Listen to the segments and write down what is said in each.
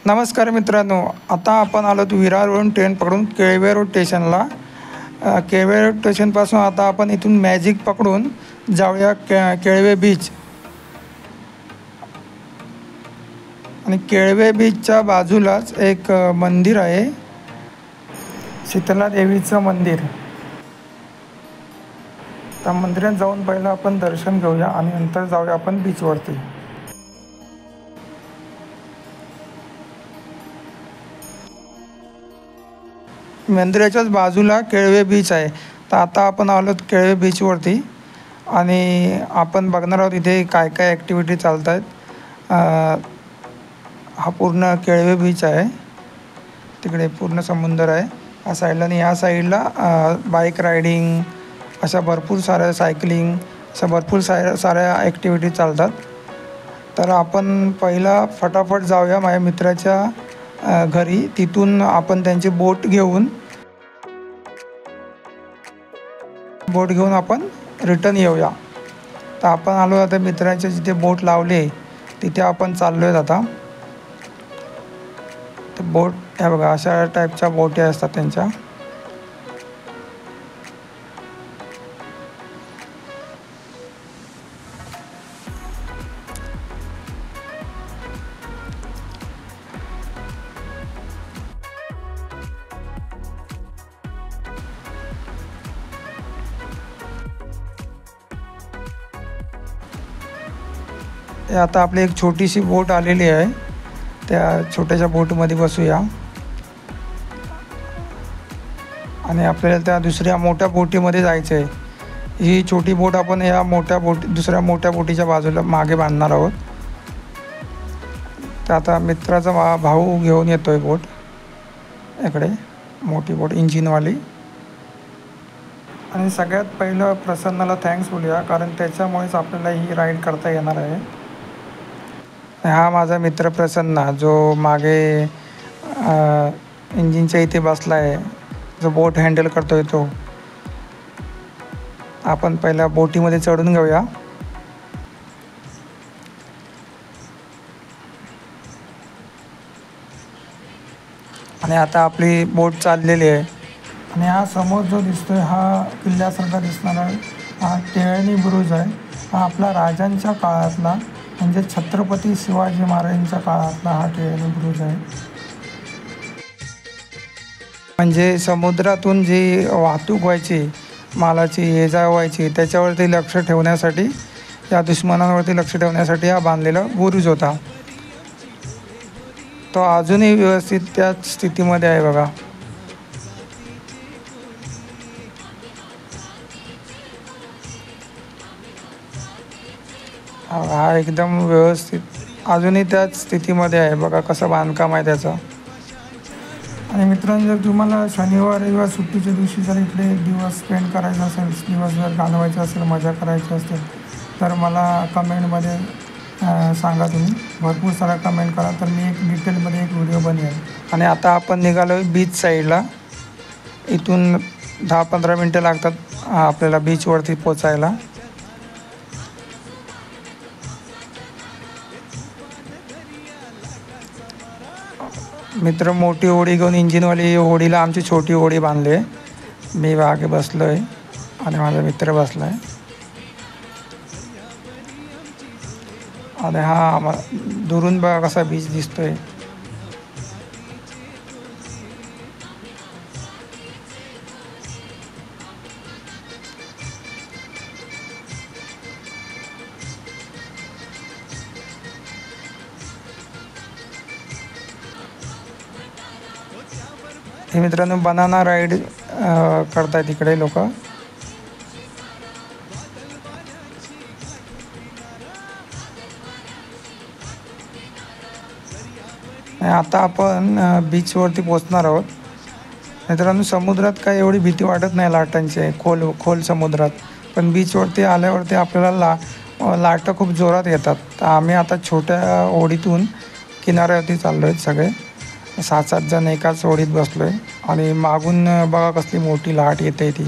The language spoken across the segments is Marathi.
नमस्कार मित्रांनो, आता आपण आलो विरारवरून ट्रेन पकडून केळवे रोड स्टेशनला. केळवे रोड स्टेशनपासून आता आपण इथून मॅजिक पकडून जाऊया केळवे बीच. आणि केळवे बीचच्या बाजूलाच एक मंदिर आहे, शीतला देवीचं मंदिर. त्या मंदिरात जाऊन पहिलं आपण दर्शन घेऊया आणि नंतर जाऊया आपण बीचवरती. मंदिराच्याच बाजूला केळवे बीच आहे. तर आता आपण आलो केळवे बीचवरती आणि आपण बघणार आहोत इथे काय काय ॲक्टिव्हिटी चालत आहेत. हा पूर्ण केळवे बीच आहे, तिकडे पूर्ण समुद्र आहे या साईडला. आणि या साईडला बाईक रायडिंग, अशा भरपूर साऱ्या सायकलिंग, अशा भरपूर साऱ्या ॲक्टिव्हिटी चालतात. तर आपण पहिला फटाफट जाऊया माझ्या मित्राच्या घरी. तिथून आपण त्यांची बोट घेऊन आपण रिटर्न येऊया. तर आपण आलो आता मित्रांच्या जिथे बोट लावले तिथे आपण चाललो आहेत आता. तर बोट ह्या बघा, अशा टाईपच्या बोटी असतात त्यांच्या. आता आपली एक छोटीशी बोट आलेली आहे, त्या छोट्याशा बोटमध्ये बसूया आणि आपल्याला त्या दुसऱ्या मोठ्या बोटीमध्ये जायचं आहे. ही छोटी बोट आपण या दुसऱ्या मोठ्या बोटीच्या बाजूला मागे बांधणार आहोत. तर आता मित्राचा भाऊ घेऊन येतो आहे बोट इकडे, मोठी बोट इंजिनवाली. आणि सगळ्यात पहिलं प्रसन्नाला थँक्स बोलूया, कारण त्याच्यामुळेच आपल्याला ही राईड करता येणार आहे. हा माझा मित्र प्रसन्न, जो मागे इंजिनच्या इथे बसला आहे, जो बोट हँडल करतोय तो. आपण पहिला बोटीमध्ये चढून घेऊया. आणि आता आपली बोट चाललेली आहे. आणि हा समोर जो दिसतोय हा किल्ल्यासारखा दिसणारा हा टिळणी बुरुज आहे. हा आपला राजांच्या काळातला, म्हणजे छत्रपती शिवाजी महाराजांच्या काळातला हा टिळणी बुरुज आहे. म्हणजे समुद्रातून जी वाहतूक व्हायची, मालाची ये जा व्हायची, त्याच्यावरती लक्ष ठेवण्यासाठी, या दुश्मनांवरती लक्ष ठेवण्यासाठी हा बांधलेला बुरुज होता. तो अजूनही व्यवस्थित त्याच स्थितीमध्ये आहे बघा. हा एकदम व्यवस्थित अजूनही त्याच स्थितीमध्ये आहे बघा, कसं बांधकाम आहे त्याचं. आणि मित्रांनो, जर तुम्हाला शनिवार रविवार सुट्टीच्या दिवशी जर इकडे दिवस स्पेंड करायचा असेल, दिवस जर घालवायचा असेल, मजा करायची असेल, तर मला कमेंटमध्ये सांगा. तुम्ही भरपूर सारा कमेंट करा, तर मी एक डिटेलमध्ये एक व्हिडिओ बनवेन. आणि आता आपण निघालो बीच साईडला. इथून 10-15 मिनटं लागतात आपल्याला बीचवरती पोचायला. मित्र मोठी होडी घेऊन, इंजिनवाली होडीला आमची छोटी होडी बांधली आहे. मी मागे बसलो आहे आणि माझा मित्र बसला आहे. आणि हा दुरून बघा कसा बीच दिसतोय. हे मित्रांनो बनाना राईड करतायत इकडे लोक. आता आपण बीचवरती पोचणार आहोत. मित्रांनो, समुद्रात काय एवढी भीती वाटत नाही लाटांची, खोल समुद्रात. पण बीचवरती आल्यावरती आपल्याला लाटं खूप जोरात येतात. तर आम्ही आता छोट्या होडीतून किनाऱ्यावरती चाललो आहेत सगळे. 7-7 जण एकाच होडीत बसलो आहे. आणि मागून बघा कसली मोठी लाट येते ती.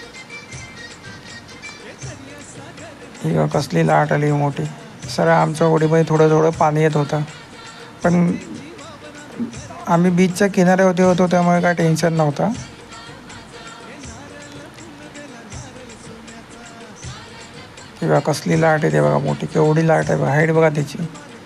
ही कसली लाट आली मोठी. सर आमच्या होडीमध्ये थोडं थोडं पाणी येत होतं, पण आम्ही बीचच्या किनाऱ्यावरती होतो त्यामुळे काय टेन्शन नव्हतं. ती बघा कसली लाट आहे, ते बघा मोठी केवढी लाट आहे बघा, हाईट बघा त्याची.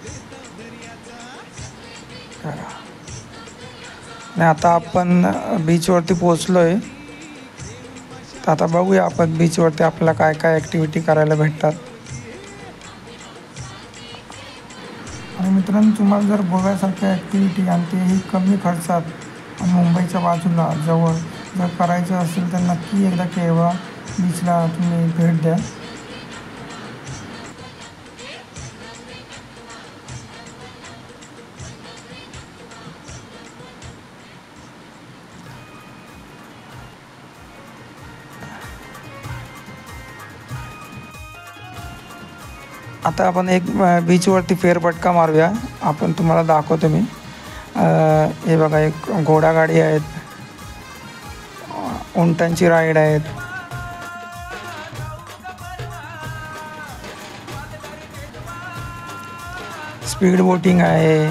आणि आता आपण बीचवरती पोचलो आहे. तर आता बघूया आपण बीचवरती आपल्याला काय काय ॲक्टिव्हिटी करायला भेटतात. आणि मित्रांनो, तुम्हाला जर गोव्यासारख्या ॲक्टिव्हिटी आणि तेही कमी खर्चात आणि मुंबईच्या बाजूला जवळ जर करायचं असेल तर नक्की एकदा केळवा बीचला तुम्ही भेट द्या. आता आपण एक बीचवरती फेरफटका मारूया. आपण तुम्हाला दाखवतो मी. हे बघा, एक घोडागाडी आहेत, उंटांची राईड आहेत. स्पीड बोटिंग आहे.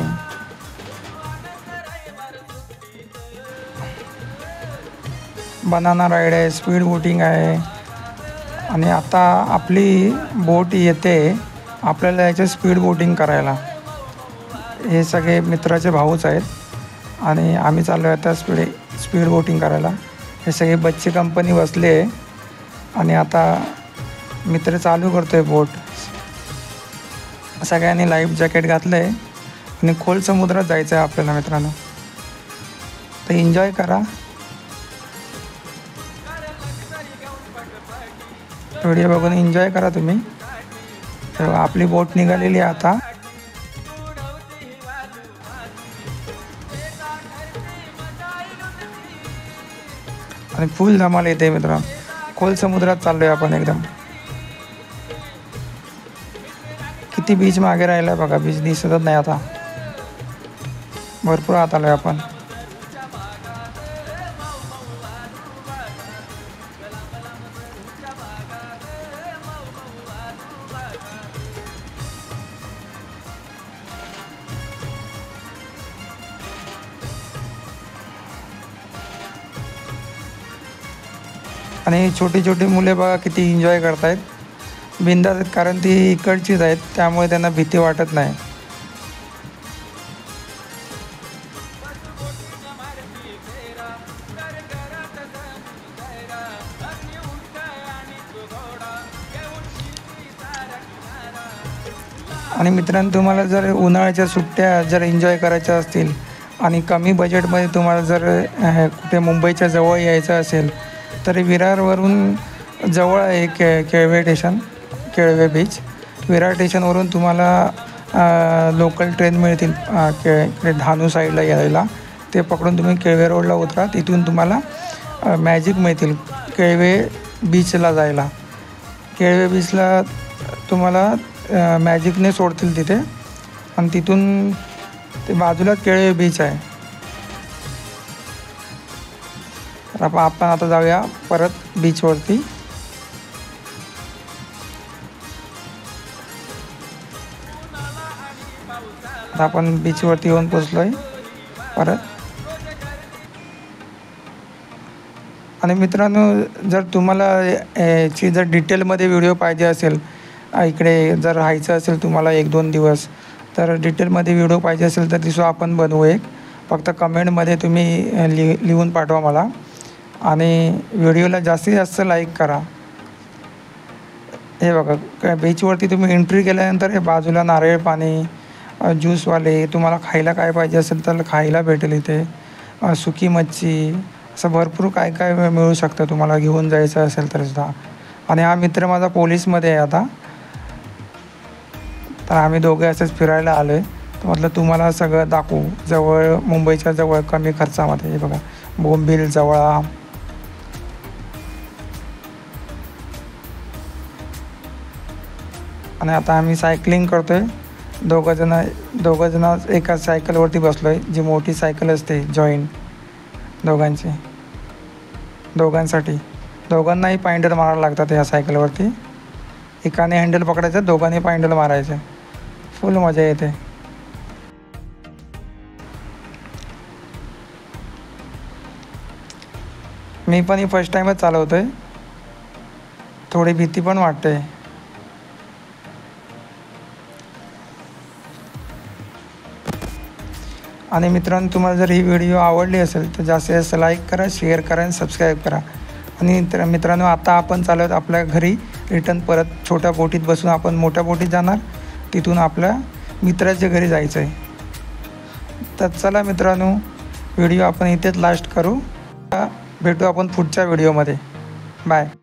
बनाना राईड आहे, स्पीड बोटिंग आहे. आणि आता आपली बोट येते आपल्याला याचे स्पीड बोटिंग करायला. हे सगळे मित्राचे भाऊच आहेत आणि आम्ही चाललो आहे आता स्पीड बोटिंग करायला. हे सगळे बच्चे कंपनी बसले आहे आणि आता मित्र चालू करतो आहे बोट. सगळ्यांनी लाईफ जॅकेट घातलं आहे आणि खोल समुद्रात जायचं आहे आपल्याला मित्रांनो. तर एन्जॉय करा, व्हिडिओ बघून एन्जॉय करा तुम्ही. तेव्हा आपली बोट निघालेली आहे आता. आणि फुल धमाल येते मित्रांनो. खोल समुद्रात चाललो आहे आपण एकदम. किती बीच मागे राहिला बघा, बीच दिसतच नाही आता. भरपूर आत आलो आहे आपण. आणि छोटी छोटी मुले बघा किती एन्जॉय करतायत, बिंदास आहेत, कारण ती इकडचीच आहेत त्यामुळे त्यांना भीती वाटत नाही. आणि मित्रांनो, तुम्हाला जर उन्हाळ्याच्या सुट्ट्या जर एन्जॉय करायच्या असतील आणि कमी बजेटमध्ये तुम्हाला जर कुठे मुंबईच्या जवळ यायचं असेल तर विरारवरून जवळ आहे केळवे स्टेशन, केळवे बीच. विरार स्टेशनवरून तुम्हाला लोकल ट्रेन मिळतील इकडे धानू साईडला यायला. ते पकडून तुम्ही केळवे रोडला उतरा. तिथून तुम्हाला मॅजिक मिळतील केळवे बीचला जायला. केळवे बीचला तुम्हाला मॅजिकने सोडतील तिथे आणि तिथून ते बाजूला केळवे बीच आहे. आपण आता जाऊया परत बीचवरती. आता आपण बीचवरती येऊन पोचलो आहे परत. आणि मित्रांनो, जर तुम्हाला याची जर डिटेलमध्ये व्हिडिओ पाहिजे असेल, इकडे जर राहायचं असेल तुम्हाला 1-2 दिवस, तर डिटेलमध्ये व्हिडिओ पाहिजे असेल तर तिसो आपण बनवू एक. फक्त कमेंटमध्ये तुम्ही लिहून पाठवा मला. आणि व्हिडिओला जास्तीत जास्त लाईक करा. हे बघा, बीचवरती तुम्ही एंट्री केल्यानंतर हे बाजूला नारळ पाणी, ज्यूसवाले, तुम्हाला खायला काय पाहिजे असेल तर खायला भेटेल इथे. सुकी मच्छी, असं भरपूर काय काय मिळू शकतं तुम्हाला घेऊन जायचं असेल तर सुद्धा. आणि हा मित्र माझा पोलीसमध्ये आहे आता, तर आम्ही दोघे असंच फिरायला आलो आहे. तर म्हटलं तुम्हाला सगळं दाखवू, जवळ मुंबईच्या जवळ कमी खर्चामध्ये. हे बघा, बोंबील, जवळा. आणि आता आम्ही सायकलिंग करतो आहे. दोघं जण एका सायकलवरती बसलो आहे, जी मोठी सायकल असते जॉईंट दोघांसाठी. दोघांनाही पायंडल मारायला लागतात या सायकलवरती. एकाने हँडल पकडायचं, दोघांनी पायंडल मारायचं. फुल मजा येते. मी पण ही फर्स्ट टाईमच चालवतो आहे, थोडी भीती पण वाटते. आणि मित्रांनो, तुम्हाला जर ही व्हिडिओ आवडली असेल तर जास्तीत जास्त लाईक करा, शेअर करा आणि सबस्क्राईब करा. आणि मित्रांनो, आता आपण चालत आपल्या घरी रिटर्न परत छोट्या बोटीत बसून आपण मोठ्या बोटीत जाणार, तिथून आपल्या मित्राच्या घरी जायचं आहे. तर चला मित्रांनो, व्हिडिओ आपण इथेच लास्ट करू. भेटू आपण पुढच्या व्हिडिओमध्ये. बाय.